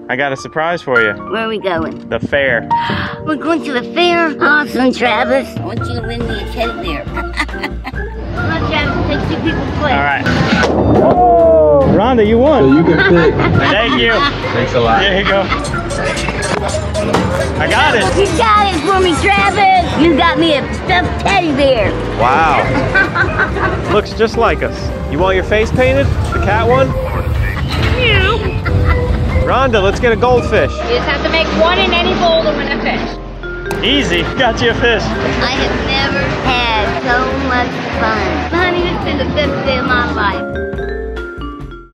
I got a surprise for you. Where are we going? The fair. We're going to the fair? Awesome, Travis. I want you to win me a tent there. Come on, Travis, take 2 people's place. All right. Oh, Rhonda, you won. So you can pick. Thank you. Thanks a lot. There you go. I got it. You got it for me, Travis. You got me a stuffed teddy bear. Wow. Looks just like us. You want your face painted? The cat one? Rhonda, let's get a goldfish. You just have to make one in any bowl to win a fish. Easy. Got you a fish. I have never had so much fun. Honey, this is the best day of my life.